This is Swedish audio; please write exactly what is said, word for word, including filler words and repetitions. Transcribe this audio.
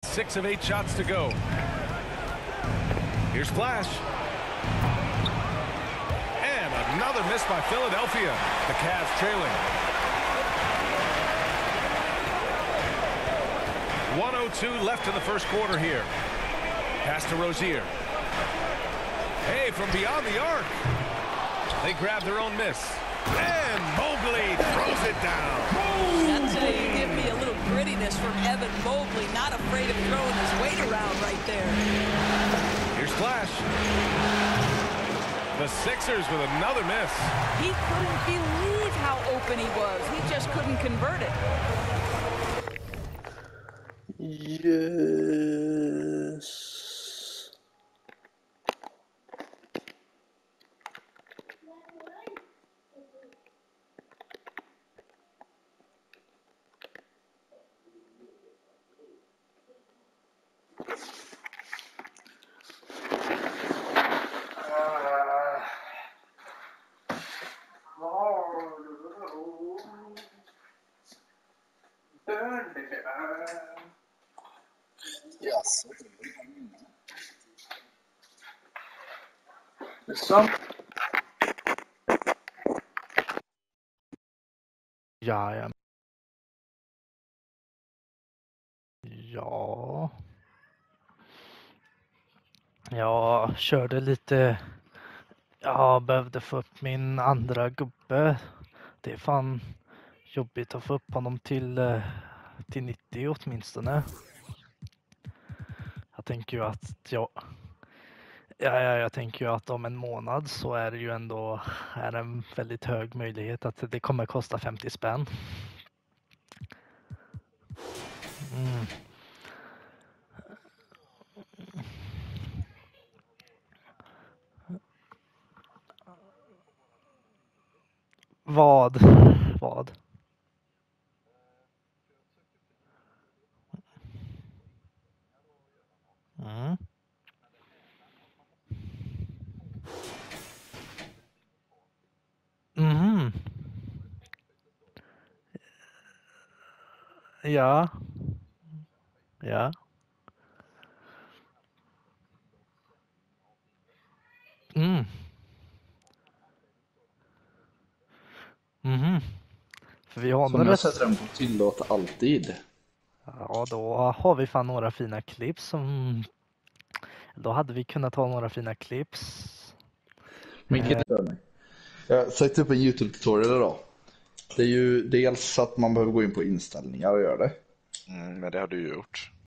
Six of eight shots to go. Here's Flash. And another miss by Philadelphia. The Cavs trailing. one oh two left in the first quarter here. Pass to Rozier. Hey, from beyond the arc. They grab their own miss. And Mobley throws it down. That's a, you give me a little grittiness from Evan Mobley. Not afraid of throwing his weight around right there. Here's Flash. The Sixers with another miss. He couldn't believe how open he was. He just couldn't convert it. Yes. Yes. Liksom. Ja, ja. Ja. Jag körde lite. Jag behövde få upp min andra gubbe. Det är fan jobbigt att få upp honom till, till nittio åtminstone. Jag tänker ju att jag, ja, ja, jag tänker ju att om en månad så är det ju ändå är en väldigt hög möjlighet att det kommer kosta femtio spänn. Mm. Vad? Vad? Mm. Mhm. Ja. Ja. Mm. Mhm. För vi har Som jag sätter den på tillåt alltid. Ja, då har vi fan några fina clips som... Då hade vi kunnat ha några fina clips. Vilket är mig. Jag sätter upp en YouTube-tutorial idag. Det är ju dels att man behöver gå in på inställningar och göra det. Mm, men det har du ju gjort.